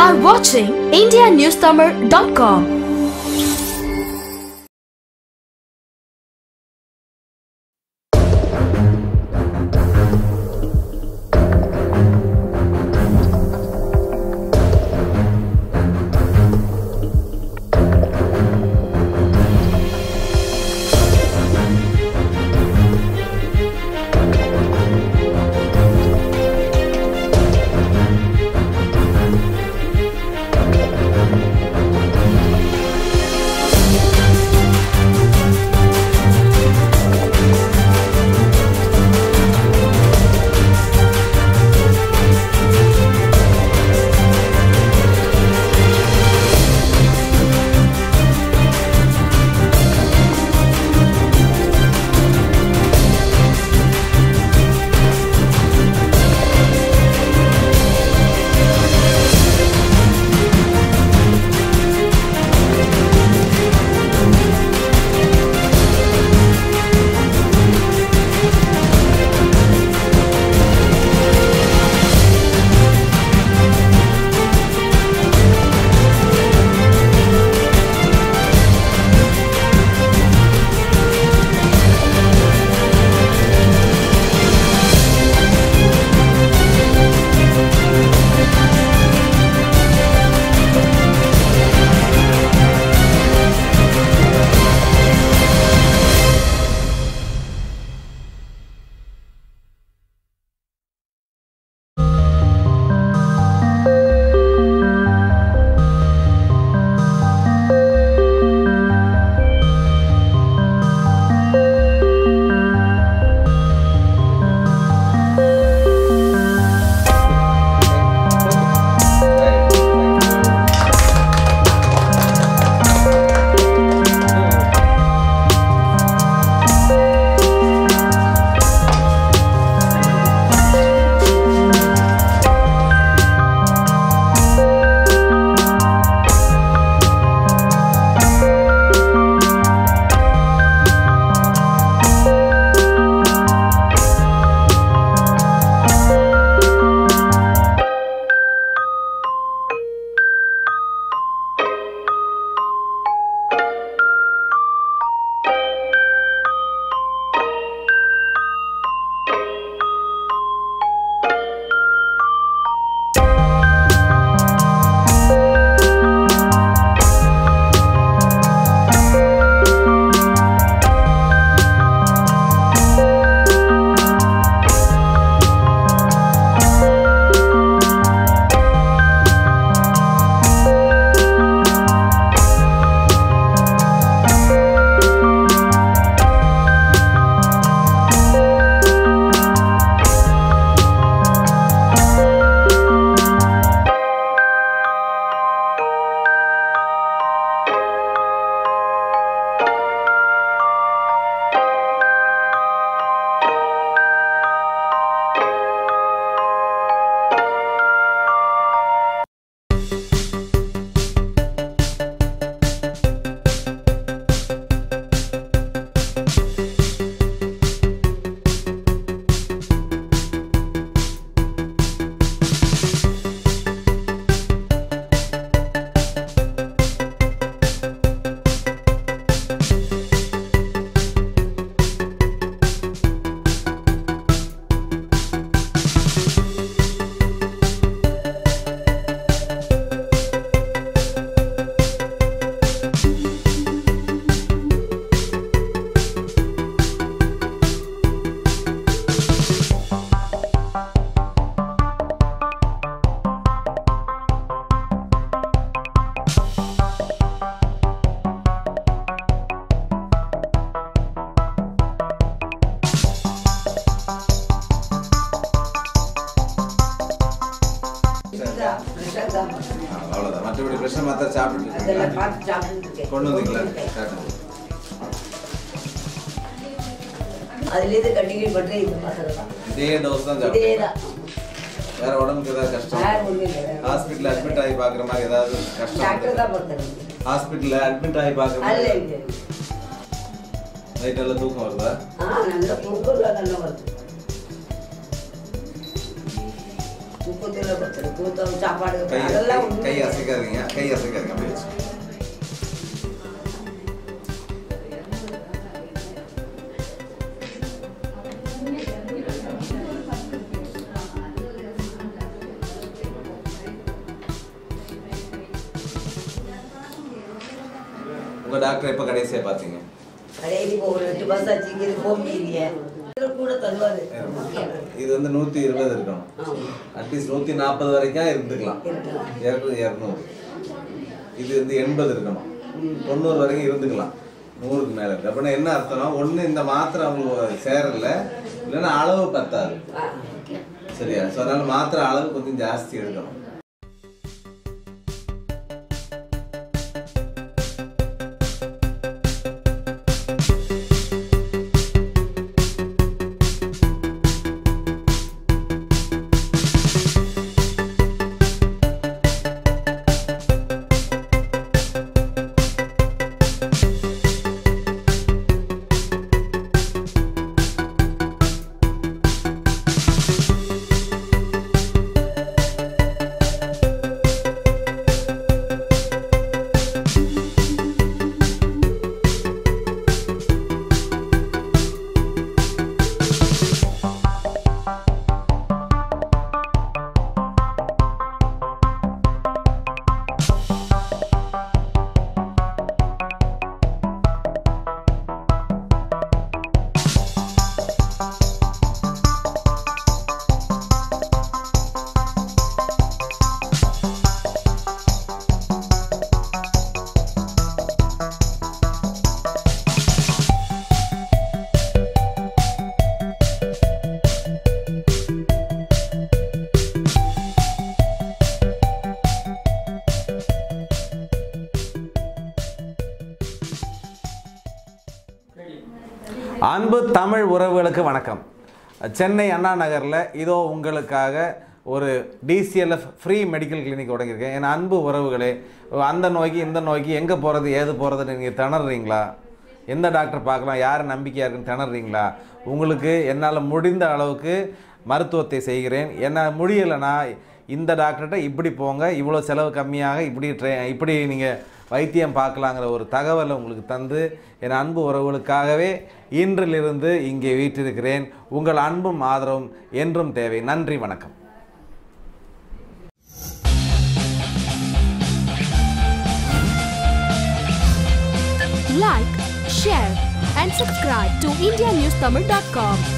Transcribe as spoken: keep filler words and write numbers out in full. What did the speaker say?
are watching India News Tamil dot com. அவ்வளவுதான். மற்றபடி பிரச்சனை மாத்திர சாப்பிட்டு அதெல்லாம் பார்த்து சாப்பிட்டு கொண்டு வந்தீங்களா? அதுலேருந்து கண்டினியூ பண்ணுறது இந்த மாத்திரை தான். இதே டோஸ் தான் இதே தான். வேற உடம்புக்கு ஏதாவது கஷ்டம்? ஹாஸ்பிட்டல் அட்மிட் ஆகி பார்க்குற மாதிரி ஏதாவது கஷ்டம்? டாக்டர் தான் பார்த்தாங்க. ஹாஸ்பிட்டலில் அட்மிட் ஆகி பார்க்குற மாதிரி இல்லை நைட் நல்லா தூக்கம் வருதா? ஆ நல்லா தூக்கம் நல்லா வருது. தூக்கத்தில் படுத்துறது தூக்கம் சாப்பாடு கை அதெல்லாம் கை அசைக்காதீங்க கை அசைக்காதீங்க அப்படி வச்சு உங்க டாக்டர் எப்ப கடைசியா பாத்தீங்க? கடைசி ஒரு எட்டு மாசம் ஆச்சு இங்க போகிறீங்க கூட தருவாரு. இது வந்து நூத்தி இருபது இருக்கணும். அட்லீஸ்ட் நூத்தி நாற்பது வரைக்கும் இருந்துக்கலாம். இருநூறு இருநூறு இது வந்து எண்பது இருக்கணும். தொண்ணூறு வரைக்கும் இருந்துக்கலாம். நூறுக்கு மேல இருக்கு. அப்படின்னா என்ன அர்த்தம்னா ஒண்ணு இந்த மாத்திரை அவங்களுக்கு சேரல, இல்லைன்னா அளவு பத்தாது. சரியா? ஸோ அதனால மாத்திரை அளவு கொஞ்சம் ஜாஸ்தி எடுக்கணும். அன்பு தமிழ் உறவுகளுக்கு வணக்கம். சென்னை அண்ணா நகரில் இதோ உங்களுக்காக ஒரு டிசிஎல்எஃப் ஃப்ரீ மெடிக்கல் கிளினிக் தொடங்கியிருக்கேன். என் அன்பு உறவுகளே, அந்த நோய்க்கு இந்த நோய்க்கு எங்கே போகிறது ஏது போகிறதுன்னு நீங்கள் திணறீங்களா? எந்த டாக்டர் பார்க்கலாம், யார் நம்பிக்கையாக இருக்குன்னு திணறீங்களா? உங்களுக்கு என்னால் முடிந்த அளவுக்கு மருத்துவத்தை செய்கிறேன். என்ன முடியலைன்னா இந்த டாக்டர்கிட்ட இப்படி போங்க, இவ்வளோ செலவு கம்மியாக இப்படி ட்ரே இப்படி நீங்கள் வைத்தியம் பார்க்கலாங்கிற ஒரு தகவலை உங்களுக்கு தந்து என் அன்பு உறவுகளுக்காகவே இன்றிலிருந்து இங்கே வீற்றிருக்கிறேன். உங்கள் அன்பும் ஆதரவும் என்றும் தேவை. நன்றி, வணக்கம். Like, share and subscribe to India News Tamil dot com.